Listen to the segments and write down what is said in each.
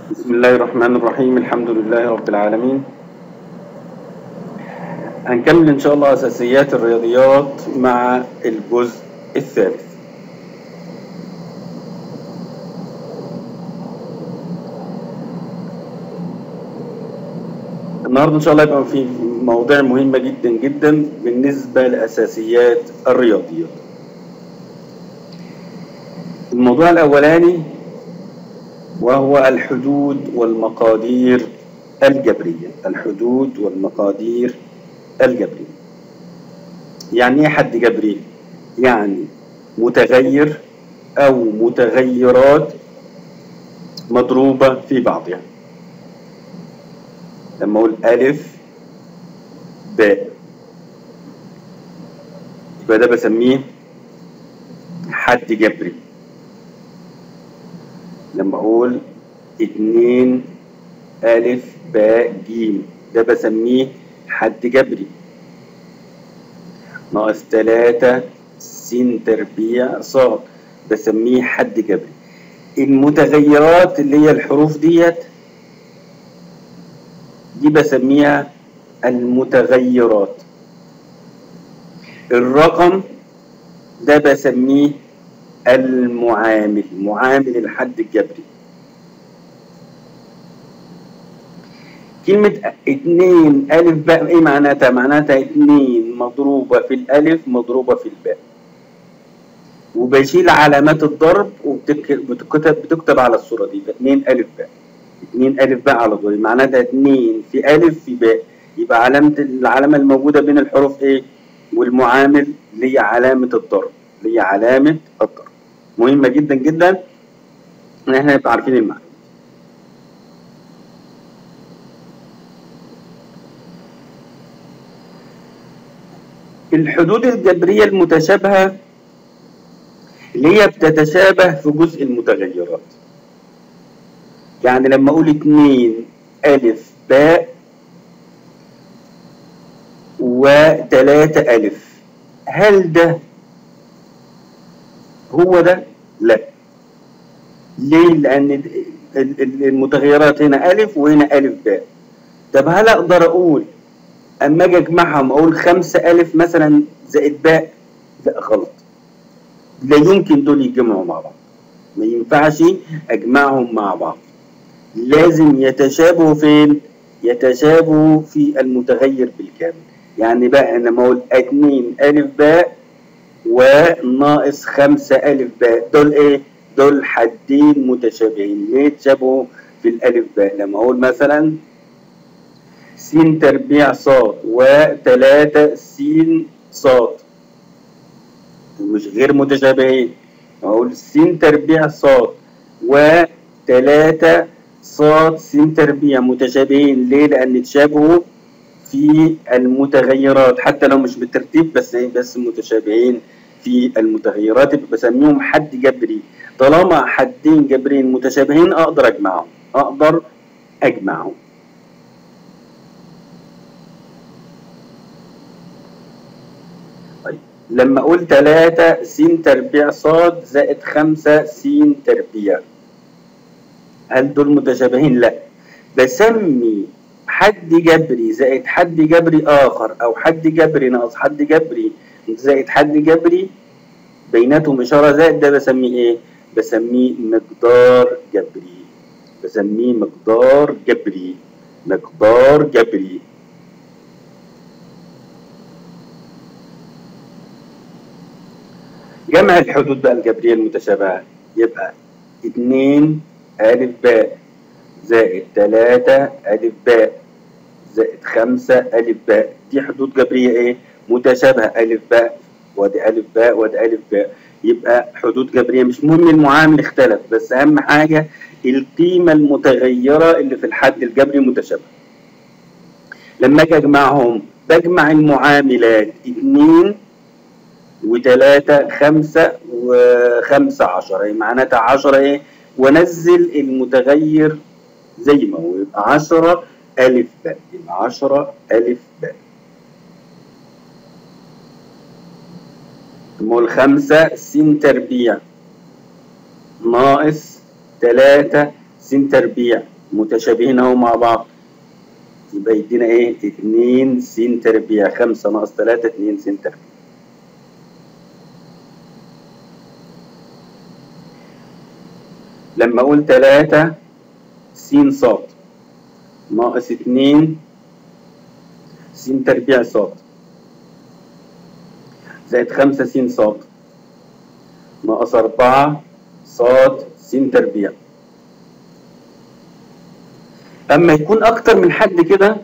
بسم الله الرحمن الرحيم. الحمد لله رب العالمين. هنكمل إن شاء الله أساسيات الرياضيات مع الجزء الثالث. النهارده إن شاء الله يبقى في مواضيع مهمة جدا جدا بالنسبة لأساسيات الرياضيات. الموضوع الأولاني وهو الحدود والمقادير الجبرية. الحدود والمقادير الجبرية. يعني ايه حد جبري؟ يعني متغير أو متغيرات مضروبة في بعضها. لما أقول ألف باء يبقى ده بسميه حد جبري. لما أقول 2 ألف باء جيم ده بسميه حد جبري. ناقص 3 س تربيع صاد بسميه حد جبري. المتغيرات اللي هي الحروف دي بسميها المتغيرات. الرقم ده بسميه المعامل، معامل الحد الجبري. كلمة 2 ألف باء إيه معناتها؟ معناتها 2 مضروبة في الألف مضروبة في الباء، وبشيل علامات الضرب بتكتب على الصورة دي 2 ألف باء. 2 ألف باء على طول معناتها 2 في ألف في باء، يبقى العلامة الموجودة بين الحروف إيه؟ والمعامل اللي هي علامة الضرب، اللي هي علامة الضرب. مهمة جدا جدا إن إحنا نبقى عارفين المعنى. الحدود الجبرية المتشابهة اللي هي بتتشابه في جزء المتغيرات. يعني لما أقول 2 ألف باء و3 ألف، هل ده هو ده؟ لا. ليه؟ لأن المتغيرات هنا ألف وهنا ألف باء. طب هل أقدر أقول أما أجي أجمعهم أقول 5 ألف مثلا زائد باء؟ لا، غلط. لا يمكن دول يتجمعوا مع بعض، ما ينفعش أجمعهم مع بعض. لازم يتشابهوا فين؟ يتشابهوا في المتغير بالكامل. يعني بقى أنا لما أقول 2 ألف باء وناقص 5 ألف باء، دول إيه؟ دول حدين متشابهين. ليه يتشابهوا في الألف باء؟ لما أقول مثلا س تربيع صاد و3 س صاد مش غير متشابهين. أقول س تربيع صاد و3 صاد س تربيع متشابهين. ليه؟ لأن تشابهوا في المتغيرات حتى لو مش بالترتيب، بس متشابهين في المتغيرات، بسميهم حد جبري. طالما حدين جبريين متشابهين أقدر أجمعهم. طيب لما أقول 3 س تربيع صاد زائد 5 س تربيع، هل دول متشابهين؟ لا. بسمي حد جبري زائد حد جبري آخر أو حد جبري ناقص حد جبري زائد حد جبري بيناتهم إشارة زائد، ده بسميه إيه؟ بسميه مقدار جبري. بسميه مقدار جبري. مقدار جبري. جمع الحدود بقى الجبرية المتشابهة يبقى 2 ألف باء زائد 3 ألف باء زائد 5 ألف باء. دي حدود جبرية إيه؟ متشابهة. ألف باء وادي ألف باء وادي ألف باء، يبقى حدود جبرية. مش مهم المعامل اختلف، بس أهم حاجة القيمة المتغيرة اللي في الحد الجبري متشابهة. لما أجي أجمعهم بجمع المعاملات 2 و3 5 و5 10، معناتها 10 إيه؟ وأنزل المتغير زي ما هو يبقى 10 ألف باء. يبقى 10 ألف باء. نقول 5 س تربيع ناقص 3 س تربيع متشابهين اهو مع بعض، يبقى يدينا ايه؟ 2 س تربيع. 5 ناقص 3 2 س تربيع. لما اقول 3 س ص ناقص 2 س تربيع ص زائد 5 س ص ناقص 4 ص س تربيع. اما يكون اكتر من حد كده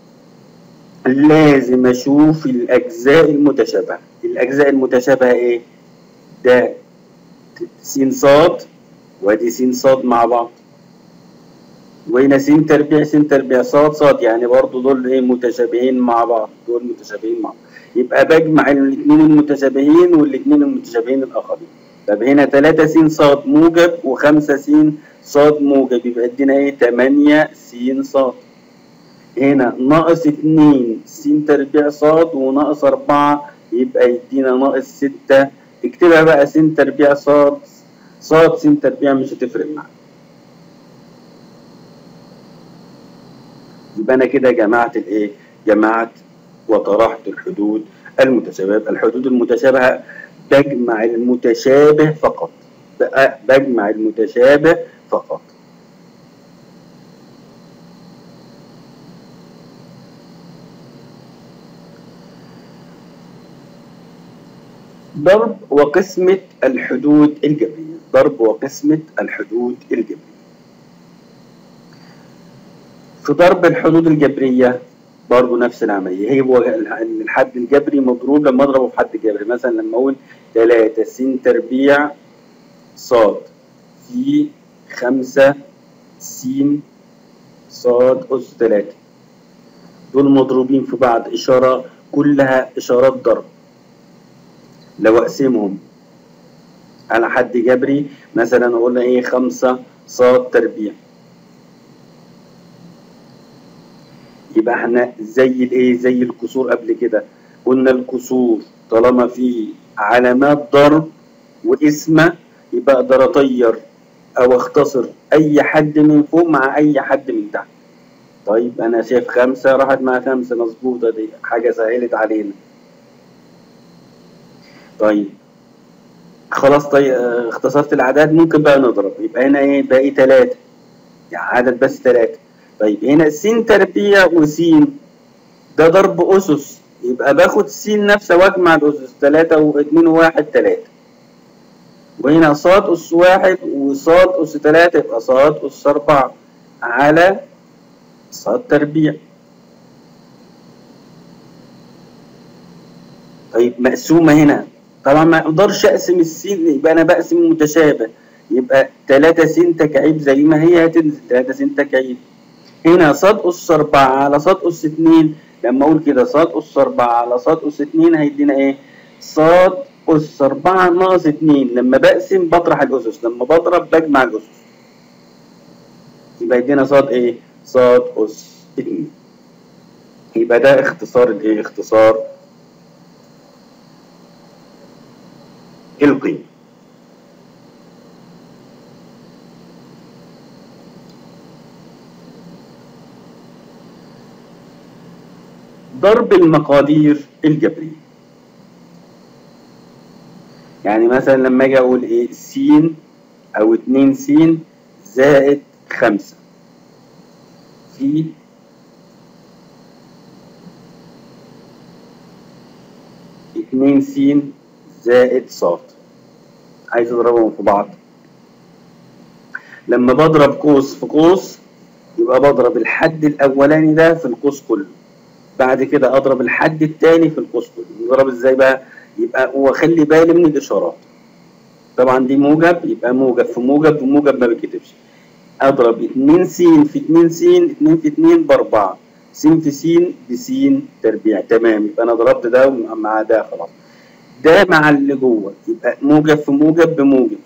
لازم اشوف الاجزاء المتشابهه. الاجزاء المتشابهه ايه؟ ده س ص وادي س ص مع بعض، وهنا س تربيع س تربيع ص ص، يعني برضو دول ايه؟ متشابهين مع بعض. دول متشابهين مع بعض، يبقى بجمع الاثنين المتشابهين والاثنين المتشابهين الاخرين. طب هنا 3 س ص موجب و5 س ص موجب، يبقى ادينا ايه؟ 8 س ص. هنا ناقص 2 س تربيع ص وناقص 4 يبقى يدينا ناقص 6. اكتبها بقى س تربيع ص ص س تربيع، مش هتفرق معانا. يبقى انا كده جمعت الايه؟ جمعت وطرحت الحدود المتشابهه. الحدود المتشابهه بجمع المتشابه فقط، بجمع المتشابه فقط. ضرب وقسمة الحدود الجبرية. ضرب وقسمة الحدود الجبرية. في ضرب الحدود الجبرية برضه نفس العملية. هي الحد الجبري مضروب لما اضربه في حد جبري. مثلا لما اقول 3 س تربيع ص في 5 س ص أس 3، دول مضروبين في بعض، إشارة كلها إشارات ضرب. لو أقسمهم على حد جبري مثلا قلنا إيه؟ 5 ص تربيع، يبقى احنا زي الايه؟ زي الكسور قبل كده. قلنا الكسور طالما في علامات ضرب واسمه يبقى اقدر اطير او اختصر اي حد من فوق مع اي حد من تحت. طيب انا شايف 5 راحت مع 5، مظبوطه، دي حاجه سهلت علينا. طيب خلاص، طيب اختصرت الاعداد، ممكن بقى نضرب. يبقى هنا ايه؟ باقي 3، يعني عدد بس 3. طيب هنا س تربيع وس، ده ضرب أسس، يبقى باخد س نفسها واجمع الأسس. 3 و2 و1 3. وهنا ص أس 1 وص أس 3، يبقى ص أس 4 على ص تربيع. طيب مقسومة هنا، طبعا ما اقدرش اقسم السين، يبقى انا بقسم المتشابه. يبقى 3 س تكعيب زي ما هي هتنزل 3 س تكعيب. هنا ص أس 4 على ص أس 2، لما اقول كده ص أس 4 على ص أس 2 هيدينا ايه؟ ص أس 4 ناقص 2. لما بقسم بطرح الأسس، لما بضرب بجمع الأسس، يبقى يدينا ص ايه؟ ص أس 2. يبقى ده اختصار الايه؟ اختصار القيمة. ضرب المقادير الجبرية. يعني مثلا لما اجي اقول ايه؟ س او 2 س زائد 5 في 2 س زائد ص، عايز اضربهم في بعض. لما بضرب قوس في قوس يبقى بضرب الحد الاولاني ده في القوس كله، بعد كده اضرب الحد الثاني في القوس كله. نضرب ازاي بقى؟ يبقى واخلي بالي من الاشارات. طبعا دي موجب، يبقى موجب في موجب وموجب ما بيتكتبش. اضرب 2 س في 2 س، 2 في 2 ب 4، س في س بس تربيع. تمام، يبقى انا ضربت ده مع ده، خلاص. ده مع اللي جوه، يبقى موجب في موجب بموجب.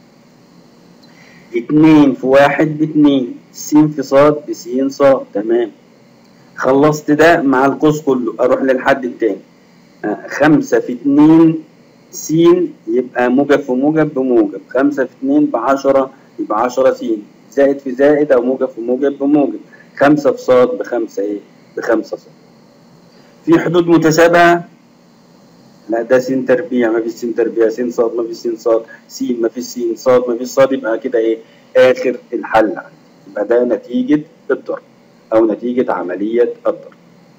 2 في 1 ب2، س في ص بس ص. تمام، خلصت ده مع القوس كله، اروح للحد التاني. 5 في 2 س يبقى موجب في موجب بموجب، 5 في 2 ب10 يبقى 10 س زائد في زائد أو موجب في موجب بموجب. 5 في ص ب5 إيه؟ ب5 ص. في حدود متشابهة؟ لا، ده س تربيع، ما فيش س تربيع، س ص ما فيش س ص، س ما فيش س ص ما فيش ص، يبقى كده إيه؟ آخر الحل عندي. يبقى ده نتيجة الضرب أو نتيجة عملية الضرب.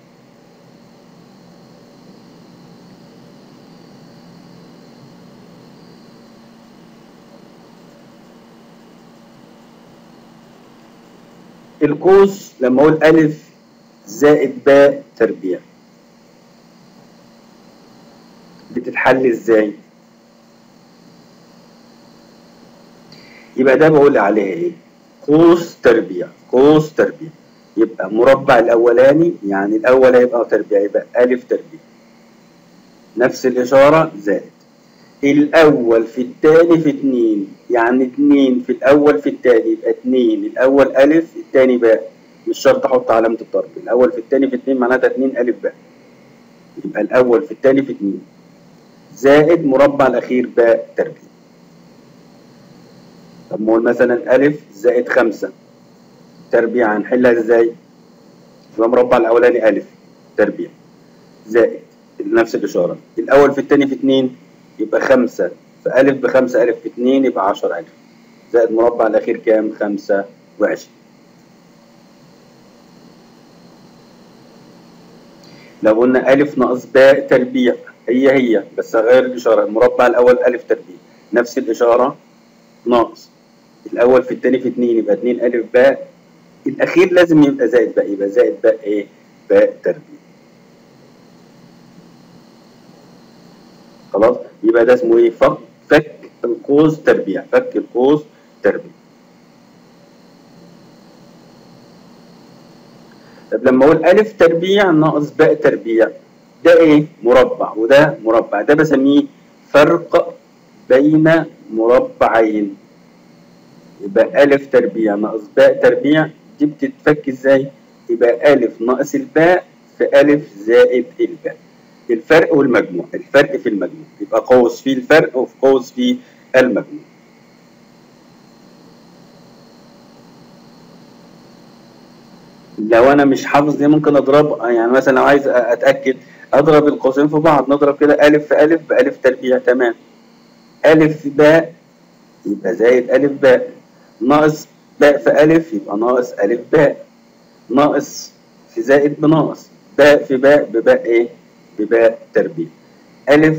القوس لما أقول أ زائد ب تربيع بتتحل إزاي؟ يبقى ده بقول عليه إيه؟ قوس تربيع. قوس تربيع يبقى مربع الأولاني، يعني الأول هيبقى تربيع، يبقى أ تربيع نفس الإشارة زائد الأول في التاني في 2، يعني 2 في الأول في التاني يبقى 2، الأول أ التاني باء، مش شرط أحط علامة الضرب، الأول في التاني في 2 معناتها 2 أ باء، يبقى الأول في التاني في 2 زائد مربع الأخير باء تربيع. طب نقول مثلا أ زائد 5 تربيع، هنحلها إزاي؟ يبقى مربع الأولاني أ تربيع زائد نفس الإشارة الأول في التاني في 2 يبقى 5 في أ ب5 أ في 2 يبقى 10 أ زائد مربع الأخير كام؟ 25. لو قلنا أ ناقص باء تربيع هي بس أغير الإشارة، المربع الأول أ تربيع نفس الإشارة ناقص الأول في التاني في 2 يبقى 2 أ باء، الأخير لازم يبقى زائد باء، يبقى زائد باء إيه؟ باء تربيع. خلاص؟ يبقى ده اسمه إيه؟ فك القوس تربيع، فك القوس تربيع. طب لما أقول أ تربيع ناقص باء تربيع ده إيه؟ مربع وده مربع، ده بسميه فرق بين مربعين. يبقى أ تربيع ناقص باء تربيع دي بتتفك إزاي؟ يبقى أ ناقص الباء في أ زائد الباء. الفرق والمجموع، الفرق في المجموع، يبقى قوس فيه الفرق وفي قوس فيه المجموع. لو انا مش حافظ دي ممكن اضرب، يعني مثلا لو عايز اتاكد اضرب القوسين في بعض، نضرب كده أ في أ بأ تربيع، تمام. أ باء يبقى زائد أ باء، ناقص باء في أ يبقى ناقص أ باء، ناقص في زائد بناقص، باء في باء بباء ايه؟ بباء تربيع. أ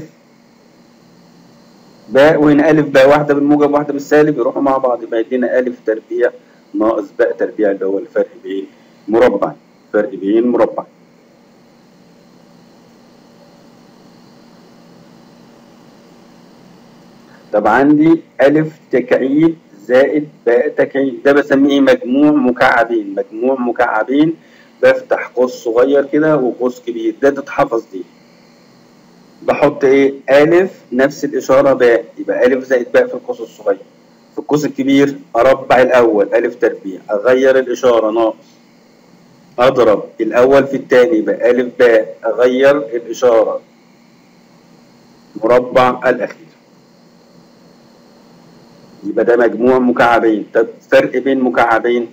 باء وهنا أ باء، واحدة بالموجب واحدة بالسالب يروحوا مع بعض، يبقى يدينا أ تربيع ناقص باء تربيع اللي هو الفرق بين مربع، فرق بين مربع. طب عندي أ تكعيب زائد باء تكعيب، ده بسميه مجموع مكعبين، مجموع مكعبين، بفتح قوس صغير كده وقوس كبير، ده تتحفظ دي. بحط ايه؟ أ نفس الإشارة باء، يبقى أ زائد باء في القوس الصغير، في القوس الكبير أربع الأول أ تربيع، أغير الإشارة ناقص، أضرب الأول في التاني يبقى أ باء، أغير الإشارة مربع الأخير، يبقى ده مجموع مكعبين. طب فرق بين مكعبين،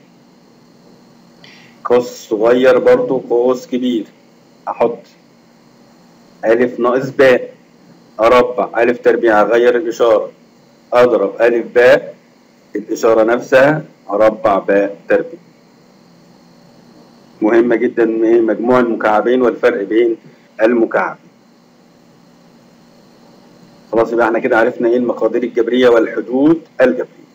قوس صغير برضو قوس كبير، أحط أ ناقص باء، أربع أ تربيع، أغير الإشارة، أضرب أ باء الإشارة نفسها، أربع باء تربيع. مهمة جدا مجموع المكعبين والفرق بين المكعبين. خلاص يبقى احنا كده عرفنا ايه المقادير الجبرية والحدود الجبرية.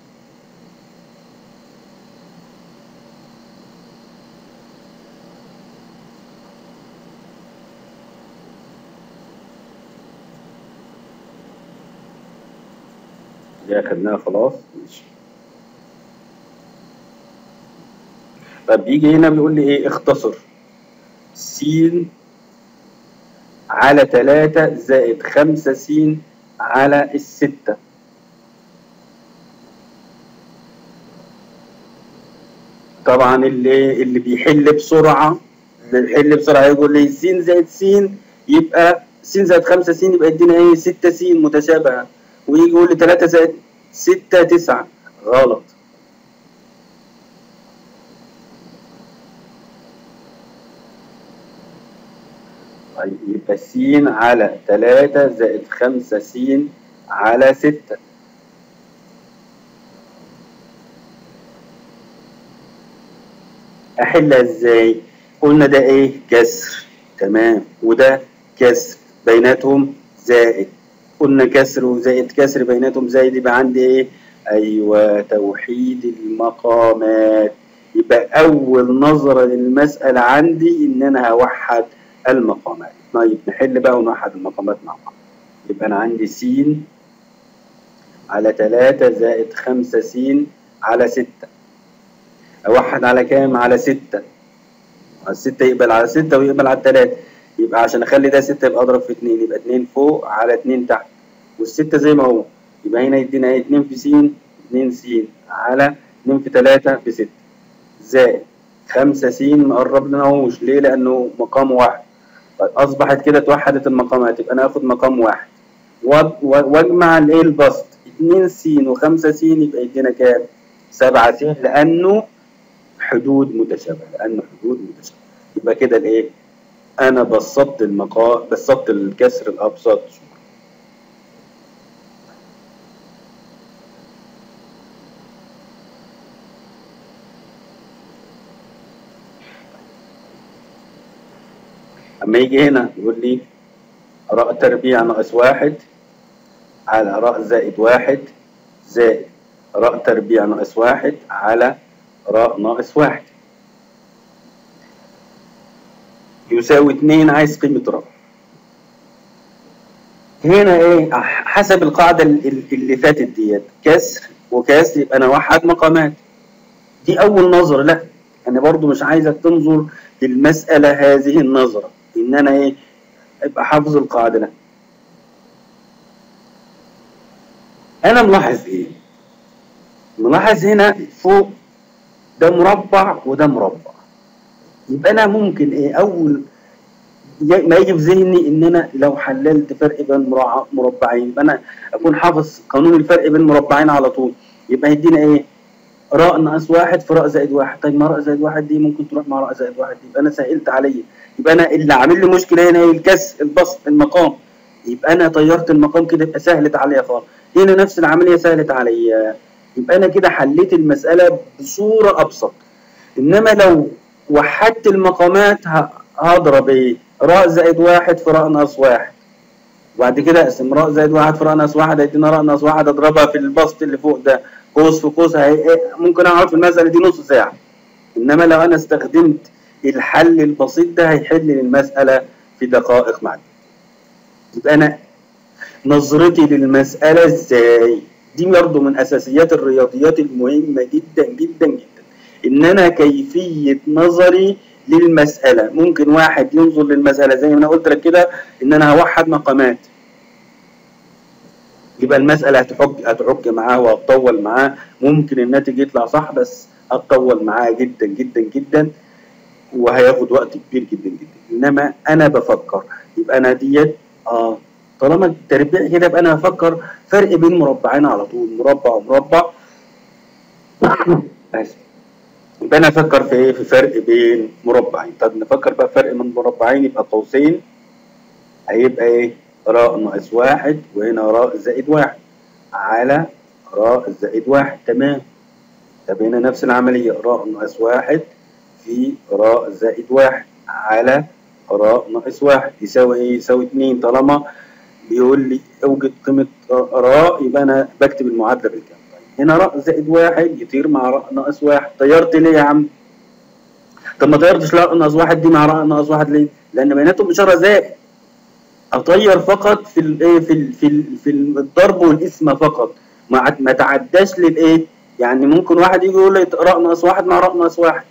دي اخدناها خلاص، ماشي. طب بيجي هنا بيقول لي ايه؟ اختصر س على 3 زائد 5 س على 6. طبعا اللي بيحل بسرعة، يقول لي س زائد س يبقى س زائد 5 س يبقى يدينا ايه؟ 6 س متشابهة، ويجي يقول لي 3 زائد 6 9، غلط. طيب يبقى س على 3 زائد 5 س على 6. احلها ازاي؟ قلنا ده ايه؟ كسر، تمام، وده كسر بيناتهم زائد. قلنا كسر وزائد كسر بيناتهم زائد، يبقى عندي ايه؟ ايوه، توحيد المقامات. يبقى اول نظرة للمسألة عندي ان انا هوحد المقامات. طيب نحل بقى ونوحد المقامات مع بعض. يبقى انا عندي س على 3 زائد 5 س على 6. اوحد على كام؟ على 6. على 6 يقبل على 6 ويقبل على 3. يبقى عشان اخلي ده 6 يبقى اضرب في 2، يبقى 2 فوق على 2 تحت، وال6 زي ما هو. يبقى هنا يدينا ايه؟ 2 في س، 2 س على 2 في 3 ب 6 زائد 5 س ما قربناهوش ليه؟ لانه مقام واحد. طيب اصبحت كده اتوحدت المقامات. يبقى انا اخد مقام واحد واجمع الايه؟ البسط. 2 س و5 س يبقى يدينا كام؟ 7 س، لانه حدود متشابهه، لانه حدود متشابهه. يبقى كده الايه؟ انا بسطت المقام، بسطت الكسر الابسط. اما يجي هنا يقول لي راء تربيع ناقص 1 على راء زائد 1 زائد راء تربيع ناقص 1 على راء ناقص 1 يساوي 2. عايز قيمة راء. هنا ايه؟ حسب القاعدة اللي فاتت ديت، كسر وكسر، يبقى انا وحد مقامات. دي اول نظرة. لا، انا برضو مش عايزك تنظر للمسألة هذه النظرة ان انا ايه؟ ابقى حافظ القاعدة. لا، انا ملاحظ ايه؟ ملاحظ هنا فوق ده مربع وده مربع. يبقى انا ممكن ايه؟ اول ما يجي في ذهني ان انا لو حللت فرق بين مربعين، يبقى انا اكون حافظ قانون الفرق بين مربعين على طول. يبقى يدينا ايه؟ راء ناقص 1 في راء زائد 1. طيب ما راء زائد 1 دي ممكن تروح مع راء زائد 1، يبقى انا سهلت عليا. يبقى انا اللي عامل لي مشكله هنا هي الكسر، البسط، المقام. يبقى انا طيرت المقام كده، يبقى سهلت عليا خالص. هنا نفس العمليه سهلت عليا. يبقى انا كده حليت المساله بصوره ابسط. انما لو وحدت المقامات هضرب ايه؟ راء زائد 1 في راء ناقص 1، وبعد كده اقسم راء زائد 1 في راء ناقص 1 هيدينا راء ناقص 1 اضربها في البسط اللي فوق ده، قوس في قوس. ممكن اقعد في المساله دي نص ساعه. انما لو انا استخدمت الحل البسيط ده هيحل لي المساله في دقائق معدودة. يبقى انا نظرتي للمساله ازاي؟ دي برضه من اساسيات الرياضيات المهمه جدا جدا جدا. ان انا كيفيه نظري للمساله. ممكن واحد ينظر للمساله زي ما انا قلت لك كده ان انا هوحد مقامات، يبقى المساله هتعك معاه وهتطول معاه. ممكن الناتج يطلع صح بس هتطول معاه جدا جدا جدا وهياخد وقت كبير جدا جدا. انما انا بفكر، يبقى انا ديت طالما التربيع كده يبقى انا هفكر فرق بين مربعين على طول، مربع ومربع. اسف. يبقى انا افكر في ايه؟ في فرق بين مربعين. طب نفكر بقى فرق بين مربعين، يبقى قوسين. هيبقى ايه؟ راء ناقص 1 وهنا راء زائد 1 على راء زائد 1. تمام. طب هنا نفس العملية، راء ناقص 1 في راء زائد 1 على راء ناقص 1 يساوي ايه؟ يساوي 2. طالما بيقول لي اوجد قيمة راء يبقى انا بكتب المعادلة بالكامل. هنا راء زائد 1 يطير مع راء ناقص 1. طيرت ليه يا عم؟ طب ما طيرتش راء ناقص 1 دي مع راء ناقص 1 ليه؟ لأن بيناتهم إشارة زائد. أطير فقط في الايه؟ في الضرب والقسمة فقط، ما تعداش للايه؟ يعني ممكن واحد يجي يقول لي راء ناقص 1 مع راء ناقص 1.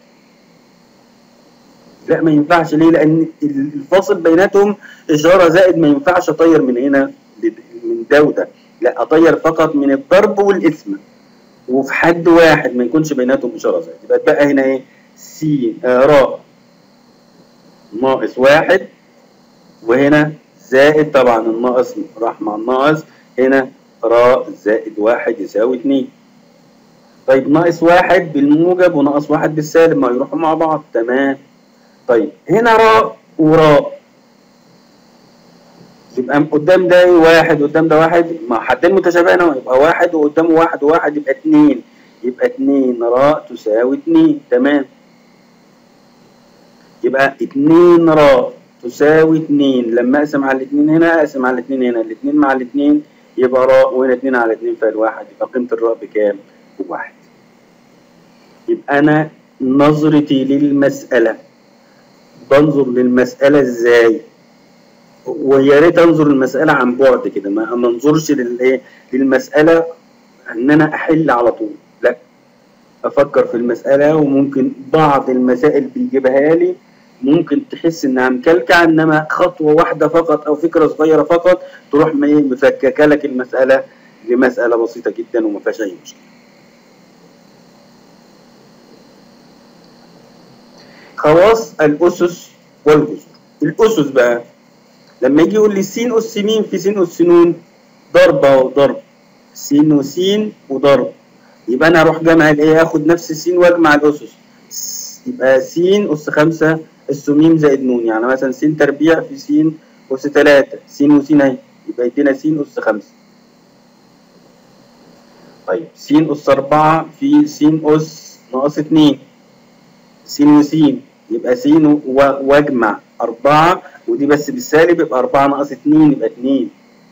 لا، ما ينفعش. ليه؟ لأن الفاصل بيناتهم إشارة زائد. ما ينفعش أطير من هنا من ده وده. لا، أطير فقط من الضرب والقسمة وفي حد واحد ما يكونش بيناتهم إشارة زائد. يبقى اتبقى هنا إيه؟ س راء ناقص 1 وهنا زائد. طبعا الناقص راح مع الناقص. هنا راء زائد 1 يساوي 2. طيب ناقص 1 بالموجب وناقص 1 بالسالب ما يروحوا مع بعض. تمام. طيب هنا راء وراء يبقى قدام ده واحد قدام ده واحد، مع حدين متشابهين اهو، يبقى واحد وقدامه واحد وواحد يبقى اتنين، يبقى اتنين راء تساوي اتنين. تمام، يبقى اتنين راء تساوي اتنين، لما اقسم على الاتنين هنا اقسم على الاتنين هنا، الاتنين مع الاتنين يبقى راء، وهنا اتنين على اتنين فالواحد، يبقى قيمة الراء بكام؟ بواحد. يبقى انا نظرتي للمسألة بنظر للمسألة ازاي؟ ويا ريت انظر المسألة عن بعد كده، ما انظرش للمسألة ان انا احل على طول، لا، افكر في المسألة. وممكن بعض المسائل بيجيبها لي ممكن تحس انها مكلكعة، انما خطوة واحدة فقط او فكرة صغيرة فقط تروح مفككة لك المسألة لمسألة بسيطة جدا وما فيهاش اي مشكلة. خواص الأسس والجذور. الأسس بقى لما يجي يقول لي س أس م في س أس ن، ضرب أهو، ضرب س وس وضرب، يبقى أنا هروح جمع الإيه؟ آخد نفس س وأجمع الأسس، يبقى س أس 5 أس م زائد ن، يعني مثلا س تربيع في س أس 3، س وس أهي، يبقى يدينا س أس 5. طيب س أس 4 في س أس ناقص 2، س وس، يبقى س واجمع 4 ودي بس بالسالب، يبقى 4 ناقص 2 يبقى 2،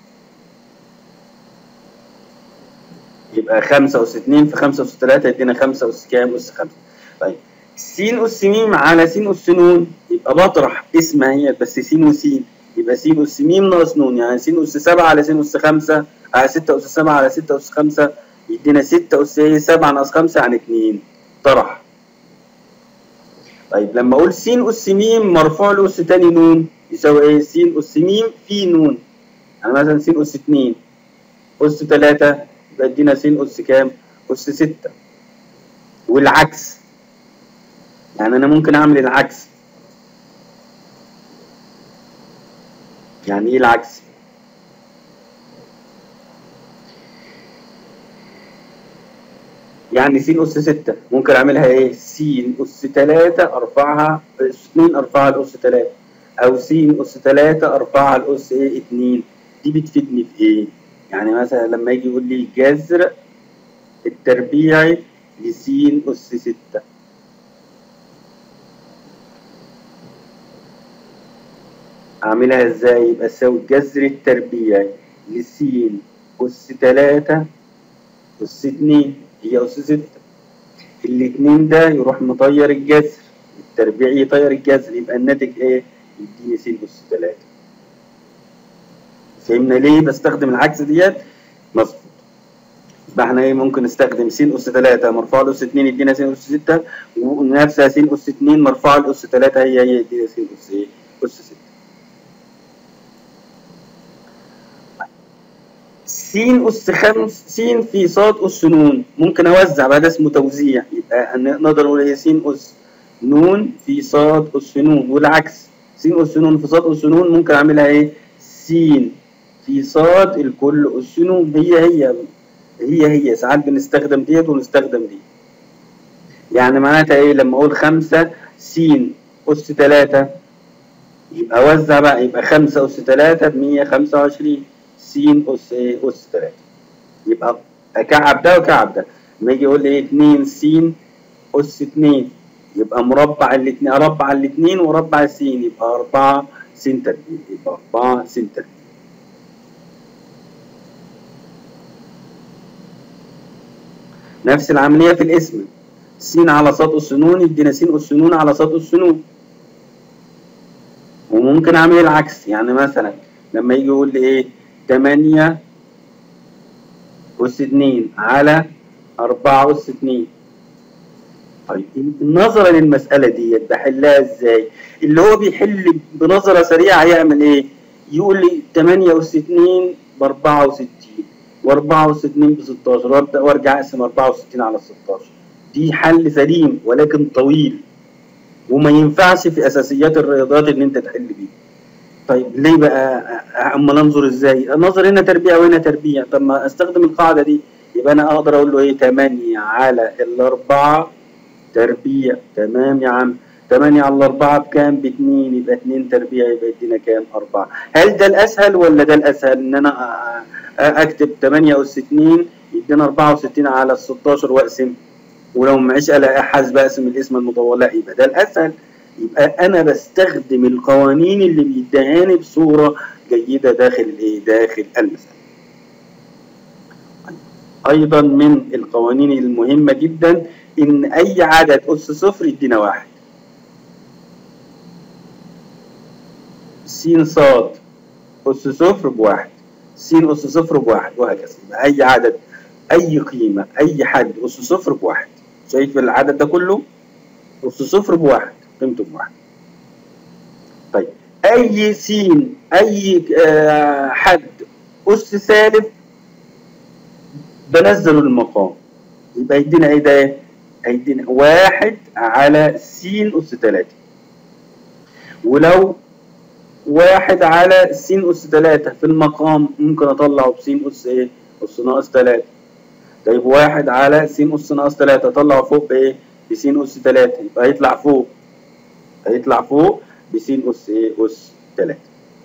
يبقى 5 أس 2 في 5 أس 3 يدينا 5 أس كام؟ أس 5. طيب س أس م على س أس ن، يبقى بطرح اسمها هي بس س وس، يبقى س أس م ناقص ن، يعني س أس 7 على س أس 5 على 6 أس 7 على 6 أس 5 يدينا 6 أس 7 ناقص 5 يعني 2، طرح. طيب لما اقول س أس م مرفوع له أس تاني ن يساوي ايه؟ س أس م في ن، يعني مثلا س أس 2 أس 3 يبقى ادينا س أس كام؟ أس 6. والعكس، يعني أنا ممكن أعمل العكس. يعني إيه العكس؟ يعني س أس 6 ممكن أعملها إيه؟ س أس 3 أرفعها أس 2 أرفعها لأس 3، أو س أس 3 أرفعها لأس إيه؟ 2. دي بتفيدني في إيه؟ يعني مثلا لما يجي يقول لي جذر التربيعي لس أس 6، أعملها إزاي؟ يبقى أساوي الجذر التربيعي لس أس 3 أس 2 هي أس 6، الاتنين ده يروح مطير الجذر، التربيعي يطير الجذر، يبقى الناتج إيه؟ يديني س أس 3. فهمنا ليه بستخدم العكس ديت؟ مظبوط. يبقى احنا ايه ممكن نستخدم س أس 3 مرفوع لأس 2 يدينا س أس 6، ونفسها س أس 2 مرفوع لأس 3 هي يدينا س أس ايه؟ أس 6. س أس 5 س في ص أس ن، ممكن أوزع بقى، ده اسمه توزيع، يبقى نقدر نقول إيه؟ س أس ن في ص أس ن، والعكس س أس ن في ص أس ن ممكن أعملها إيه؟ س في ص الكل أس ن، هي ساعات بنستخدم ديت ونستخدم دي. يعني معناتها إيه؟ لما أقول 5 س أس 3 يبقى وزع بقى، يبقى 5 أس 3 ب 125 س أس إيه؟ أس 3. يبقى أكعب ده وأكعب ده. لما يجي يقول لي 2 س أس 2 يبقى مربع الاثنين، أربع الاثنين وأربع س يبقى 4 س تربيع، يبقى 4 س تربيع. نفس العملية في الاسم، س على ص أس ن يدينا س أس ن على ص أس ن. وممكن أعمل العكس، يعني مثلا لما يجي يقول لي إيه؟ 8 أس 2 على 4 أس 2. طيب نظرا للمسألة ديت بحلها إزاي؟ اللي هو بيحل بنظرة سريعة هيعمل إيه؟ يقول لي 8 أس 2 ب 64 و4 أس 2 ب 16 وأرجع أقسم 64 على 16. دي حل سليم ولكن طويل وما ينفعش في أساسيات الرياضات إن أنت تحل بيه. طيب ليه بقى؟ أما ننظر إزاي؟ النظر هنا تربيع وهنا تربيع، طب ما أستخدم القاعدة دي، يبقى أنا أقدر أقول له إيه؟ 8 على الأربعة تربيع. تمام يا عم. 8 على 4 بكام؟ ب2، يبقى 2 تربيع، يبقى يدينا كام؟ 4. هل ده الأسهل ولا ده الأسهل؟ إن أنا أكتب 8 أس 2 يدينا 64 على 16 وأقسم، ولو معيش آلة حاسبة أقسم القسمة المطولة، يبقى ده الأسهل. يبقى أنا بستخدم القوانين اللي بيدهاني بصورة جيدة داخل الإيه؟ داخل المسألة. أيضا من القوانين المهمة جدا إن أي عدد أس صفر يدينا 1. س ص أس صفر ب1، س أس صفر ب1، وهكذا. يبقى أي عدد، أي قيمة، أي حد أس صفر ب1. شايف العدد ده كله؟ أس صفر ب1، قيمته ب1. طيب أي س، أي حد أس سالب بنزل المقام، يبقى يدينا إيه ده؟ هيدينا 1 على س أس 3. ولو 1 على س أس 3 في المقام ممكن أطلعه بس أس إيه؟ أس ناقص 3. طيب 1 على س أس ناقص 3 أطلعه فوق بإيه؟ بس أس 3، يبقى هيطلع فوق، هيطلع فوق بس أس إيه؟ أس 3.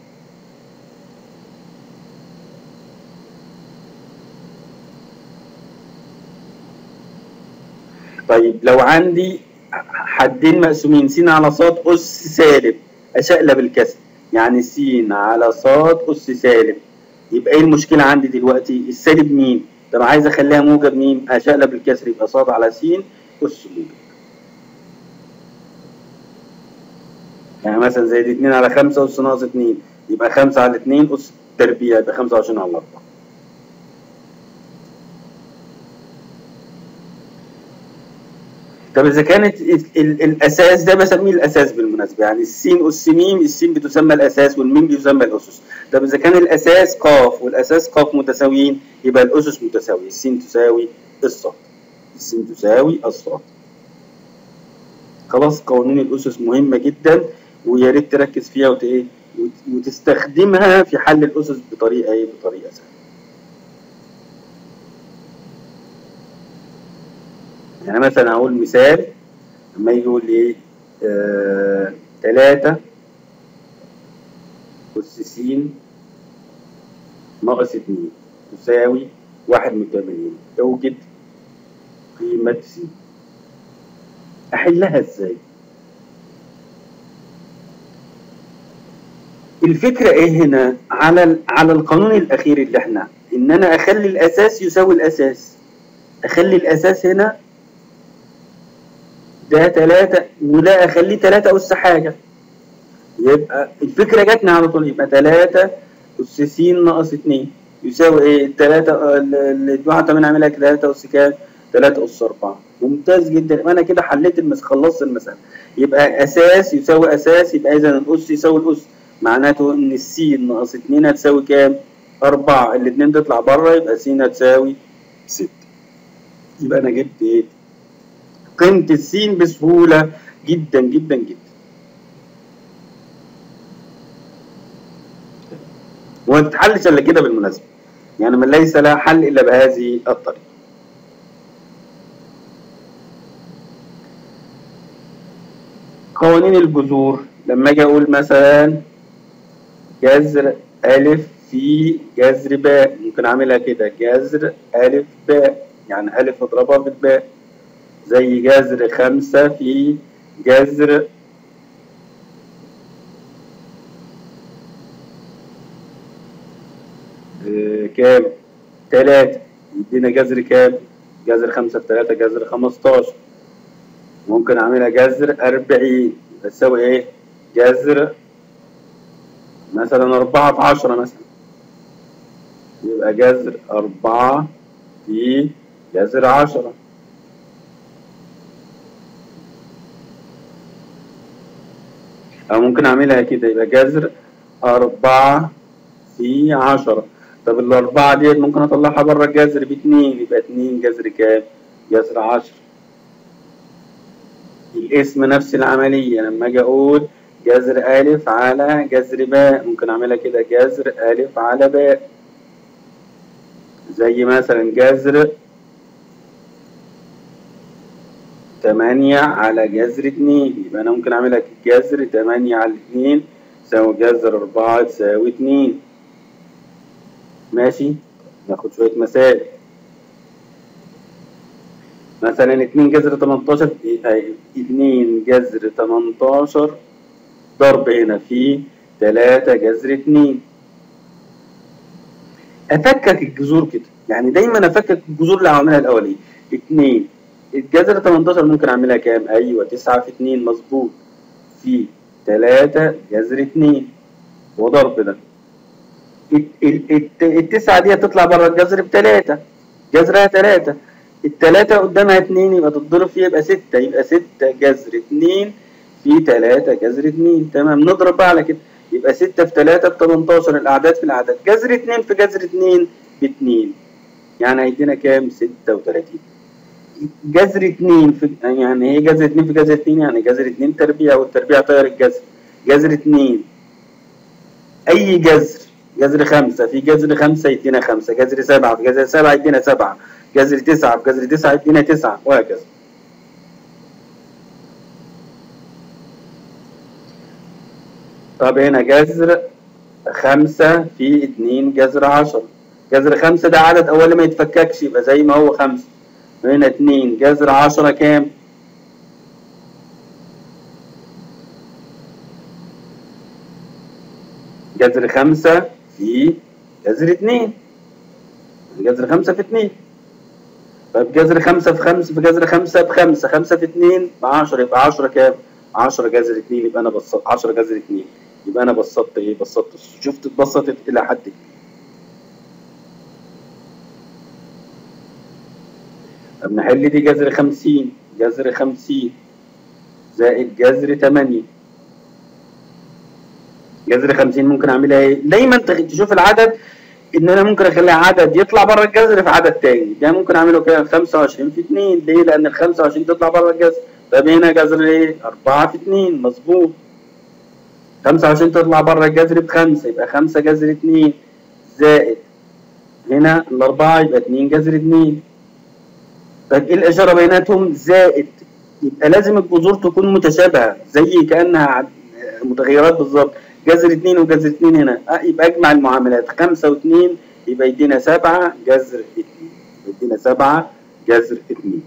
طيب لو عندي حدين مقسومين س على ص أس سالب، أشقلب الكسر، يعني س على ص أس سالب، يبقى إيه المشكلة عندي دلوقتي؟ السالب مين؟ طب عايز أخليها موجب مين؟ أشقلب الكسر، يبقى ص على س أس موجب. يعني مثلا زي دي 2 على 5 أس ناقص 2، يبقى 5 على 2 أس تربيع، يبقى 25 على 4. طب إذا كانت الأساس ده بسميه الأساس بالمناسبة، يعني السين أس م، السين بتسمى الأساس والميم بيسمى الأسس. طب إذا كان الأساس ق والأساس ق متساويين، يبقى الأسس متساوية، السين تساوي الصاد، السين تساوي الصاد. خلاص، قوانين الأسس مهمة جدا، ويا ريت تركز فيها وتستخدمها في حل الأسس بطريقة إيه؟ بطريقة سهلة. يعني مثلا هقول مثال، لما يجي يقول لي ايه 3 أس س ناقص 2 تساوي 81، اوجد قيمة س. أحلها إزاي؟ الفكرة إيه هنا؟ على القانون الأخير اللي إحنا، إن أنا أخلي الأساس يساوي الأساس، أخلي الأساس هنا ده 3 وده أخليه 3 أس حاجة، يبقى الفكرة جاتنا على طول، يبقى 3 أس س ناقص 2 يساوي إيه؟ 3 ال 81 عاملها 3 أس كام؟ 3 أس 4. ممتاز جدا، وأنا كده حليت خلصت المسألة. يبقى أساس يساوي أساس، يبقى إذا الأس يساوي الأس، معناته إن الس ناقص 2 هتساوي كام؟ 4. الاتنين تطلع بره، يبقى س هتساوي 6. يبقى أنا جبت إيه؟ قيمة السين بسهولة جدا جدا جدا. وما بتتحلش الا كده بالمناسبه، يعني من ليس لها حل الا بهذه الطريقه. قوانين الجذور، لما اجي اقول مثلا جذر الف في جذر باء، ممكن اعملها كده جذر الف باء، يعني الف اضربها في الباء، زي جذر 5 في جذر كام؟ 3، يدينا جذر كام؟ جذر 5 في 3 جذر 15. ممكن اعملها جذر 40 بتساوي ايه؟ جذر مثلا 4 في 10 مثلا، يبقى جذر 4 في جذر 10. أو ممكن أعملها كده، يبقى جذر 4 في 10. طب ال4 ديت ممكن أطلعها بره الجذر ب2، يبقى 2 جذر كام؟ جذر 10. الاسم نفس العملية، لما أجي أقول جذر أ على جذر باء، ممكن أعملها كده جذر أ على باء، زي مثلا جذر 8 على جذر 2. يبقى أنا ممكن أعملها جذر 8 على 2 يساوي جذر 4 تساوي 2. ماشي، ناخد شوية مسائل. مثلا 2 جذر 18 2 جذر 18 ضرب هنا في 3 جذر 2. افكك الجذور كده، يعني دايما افكك الجذور اللي هعملها الاوليه. 2 الجذر 18 ممكن اعملها كام؟ ايوه 9 في 2 مظبوط، في 3 جذر 2 وضرب ده. التسعة دي هتطلع بره الجذر ب3، جذرها 3. ال3 قدامها 2 يبقى تتضرب فيها يبقى 6، يبقى 6 جذر 2 في 3 جذر 2. تمام، نضرب بقى على كده، يبقى 6 في 3 ب 18. الأعداد في الأعداد، جذر 2 في جذر 2 ب2، يعني هيدينا كام؟ 36. جذر 2 في يعني ايه جذر 2 في جذر 2؟ يعني جذر 2 تربيع، والتربيع طير الجذر. جذر 2 أي جذر 5 في جذر 5 يدينا 5، جذر 7 في جذر 7 يدينا 7، جذر 9 في جذر 9 يدينا 9، وهكذا. طب هنا جذر 5 في 2 جذر 10. جذر 5 ده عدد أول ما يتفككش يبقى زي ما هو 5. هنا 2 جذر 10 كام؟ جذر 5 في جذر 2، جذر 5 في 2. طيب جذر 5 في 5 في جذر 5 ب5، 5 في 2 ب10، يبقى 10 كام؟ 10 جذر 2. يبقى أنا بسطت 10 جذر 2، يبقى أنا بسطت إيه؟ بسطت، شفت اتبسطت إلى حد كبير. طب نحل دي. جذر 50، جذر 50 زائد جذر 8. جذر 50 ممكن أعملها إيه؟ دايما تشوف العدد ان انا ممكن اخليها عدد يطلع بره الجذر في عدد تاني. ده ممكن اعمله كده 25 في 2. ليه؟ لان ال 25 تطلع بره الجذر. طب هنا جذر ايه؟ 4 في 2 مظبوط. 25 تطلع بره الجذر ب5، يبقى 5 جذر 2 زائد هنا الاربعه يبقى 2 جذر 2. طب ايه الاشاره بيناتهم؟ زائد، يبقى لازم الجذور تكون متشابهه زي كانها متغيرات بالظبط. جذر 2 وجذر 2 هنا، يبقى اجمع المعاملات 5 و2 يبقى يدينا 7 جذر 2، يدينا 7 جذر 2.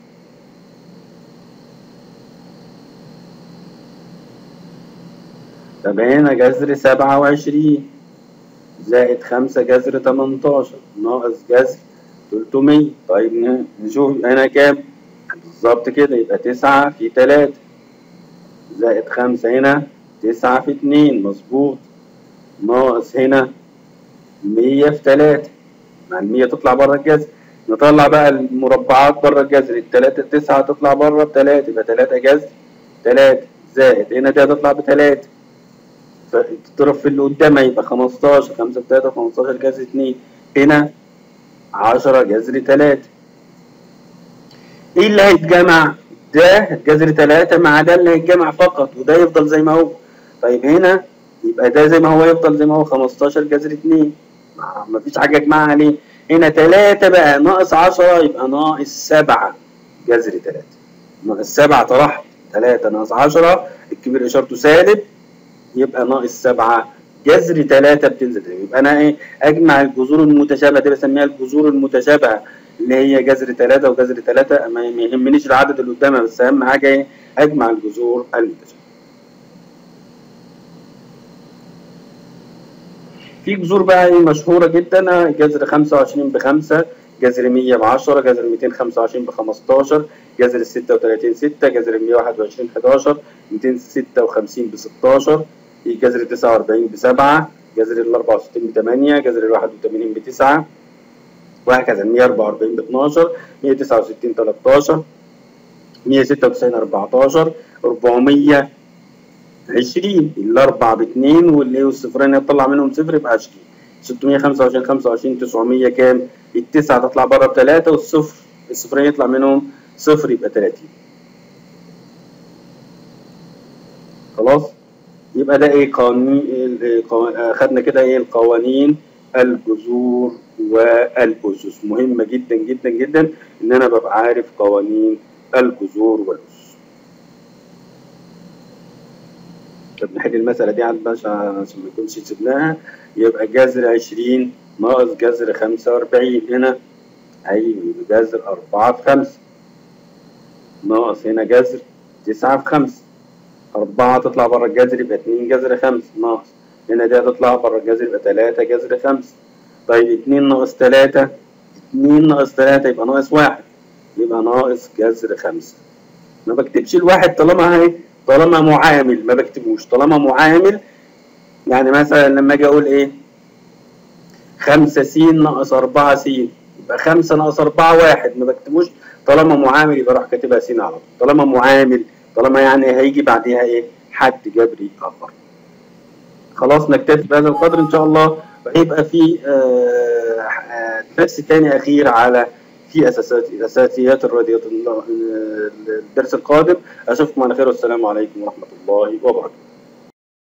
طب هنا جذر 27 زائد 5 جذر 18 ناقص جذر 300. طيب نشوف هنا كام بالظبط كده، يبقى 9 في 3 زائد 5 هنا 9 في 2 مظبوط، ناقص هنا 100 في 3. مع ال 100 تطلع بره الجذر. نطلع بقى المربعات بره الجذر، ال3 9 تطلع بره ب3، يبقى 3 جذر 3 زائد هنا دي هتطلع ب3، فتضرب في اللي قدامها يبقى 15. 5 في 3 15 جذر 2. هنا 10 جذر 3. ايه اللي هيتجمع؟ ده جذر 3 مع ده اللي هيتجمع فقط، وده يفضل زي ما هو. طيب هنا يبقى ده زي ما هو يفضل زي ما هو 15 جذر 2، مفيش حاجة اجمعها عليه. هنا 3 بقى ناقص 10 يبقى ناقص 7 جذر 3. ناقص 7 طرحت 3 ناقص 10 الكبير اشارته سالب، يبقى ناقص 7 جذر 3 بتنزل. يبقى انا ايه؟ اجمع الجذور المتشابهه دي بسميها الجذور المتشابهه، اللي هي جذر 3 وجذر 3. ما يهمنيش العدد اللي قدامها، بس اهم حاجه ايه؟ اجمع الجذور المتشابهه. في جذور بقى ايه مشهوره جدا، جذر 25 ب5، جذر 100 ب10، جذر 225 ب15، جذر 36 6، جذر 121 11، 256 ب16، جذر 49 ب7، جذر 64 ب8، جذر 81 ب9، وهكذا. 144 ب12، 169 13، 196 14، 420 الاربع ب2 والصفرين يطلع منهم صفر يبقى 20. 625 25 900 كام؟ التسعه تطلع بره ب3 والصفر الصفرين يطلع منهم صفر يبقى 30. خلاص، يبقى ده ايه؟ قوانين. خدنا كده ايه؟ القوانين الجذور والاسس. مهمه جدا جدا جدا ان انا ببقى عارف قوانين الجذور والاسس. بنحل المسألة دي على الباشا عشان ما نكونش سيبناها. يبقى جذر 20 ناقص جذر 45 هنا هيبقى جذر 4 في 5 ناقص هنا جذر 9 في 5. 4 تطلع بره الجذر يبقى 2 جذر 5 ناقص هنا دي هتطلع بره الجذر يبقى 3 جذر 5. طيب 2 ناقص 3 2 ناقص 3 يبقى ناقص 1 يبقى ناقص جذر 5. ما بكتبش الواحد طالما معامل ما بكتبوش طالما معامل. يعني مثلا لما اجي اقول ايه 5 س ناقص 4 س يبقى 5 ناقص 4 1 ما بكتبوش. طالما معامل يبقى اروح كاتبها س على طول. طالما معامل طالما يعني هيجي بعديها ايه حد جبري اخر. خلاص نكتفي بهذا القدر ان شاء الله. ويبقى في درس تاني اخير على في اساسيات الرياضيات الدرس القادم. اشوفكم على خير والسلام عليكم ورحمه الله وبركاته.